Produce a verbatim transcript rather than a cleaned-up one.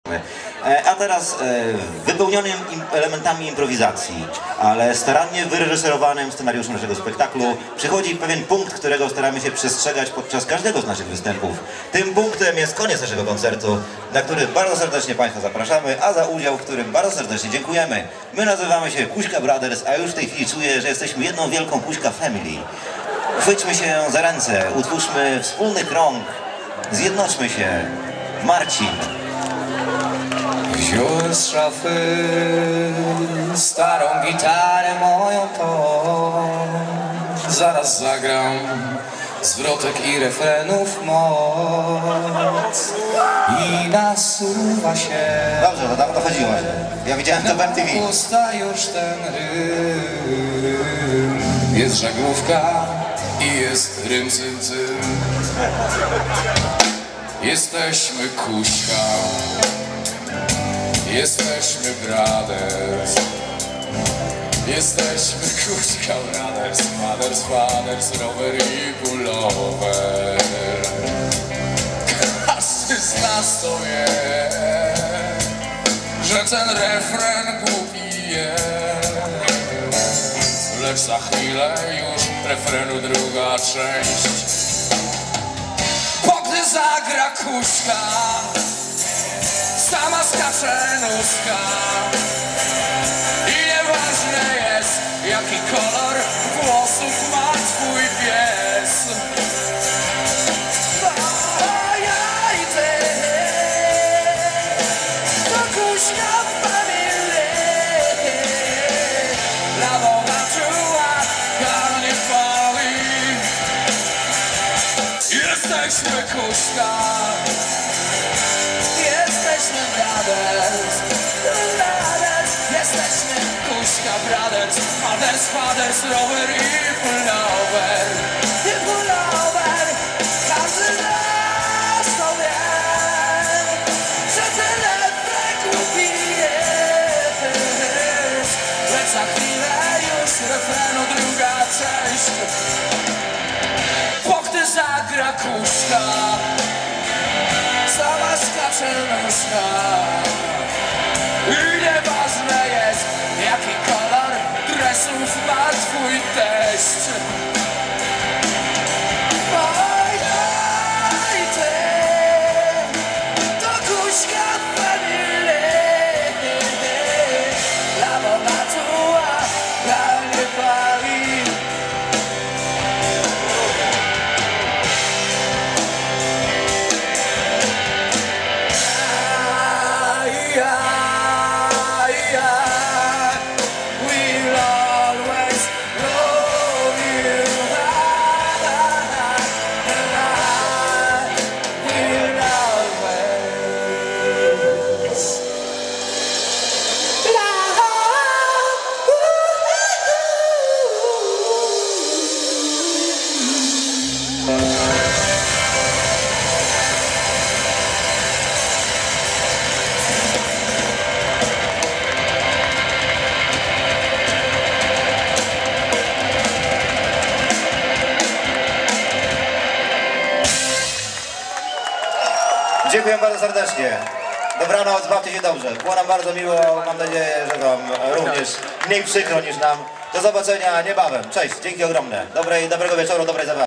A teraz wypełnionym elementami improwizacji, ale starannie wyreżyserowanym scenariuszem naszego spektaklu przychodzi pewien punkt, którego staramy się przestrzegać podczas każdego z naszych występów. Tym punktem jest koniec naszego koncertu, na który bardzo serdecznie Państwa zapraszamy, a za udział w którym bardzo serdecznie dziękujemy. My nazywamy się Kuśka Brothers, a już w tej chwili czuję, że jesteśmy jedną wielką Kuśka Family. Chwyćmy się za ręce, utwórzmy wspólny krąg, zjednoczmy się. Marcin. Wziąłem z szafy starą gitarę moją to zaraz zagram zwrotek i refrenów moc i nasuwa się. Dobrze, to tam dochodziło. Ja widziałem to w M T V. Pusta już ten rym. Jest żaglówka i jest rym cym cym. Jesteśmy Kuśka, jesteśmy Brothers, jesteśmy Kuśka Brothers, Mothers, Fathers, rower i pullover. Każdy z nas to wie, że ten refren głupi jest, lecz za chwilę już refrenu druga część. Gdy zagra Kuśka, sama skacze nóżka i nieważne jest, jaki kolor włosów ma twój pies. A ja i ty to Kuśka Family. Lawo czuła, garnie pali. Jesteśmy Kuśka, jesteśmy Brothers, Brothers, jesteśmy Kuśka Brothers, Mothers, Fathers, rower i pullover, i pullover. Każdy z nas to wie, że ten efekt lubi jest, lecz za chwilę już refrenu druga część. Zagra Kuśka, sama skacze nóżka i nieważne jest, jaki kolor dresów ma twój teść. Oj, ty, to Kuśka Family. Lawo natuła, garnie pali. Dziękuję bardzo serdecznie. Dobranoc, bawcie się dobrze. Było nam bardzo miło. Mam nadzieję, że wam również mniej przykro niż nam. Do zobaczenia niebawem. Cześć, dzięki ogromne. Dobrej, dobrego wieczoru, dobrej zabawy.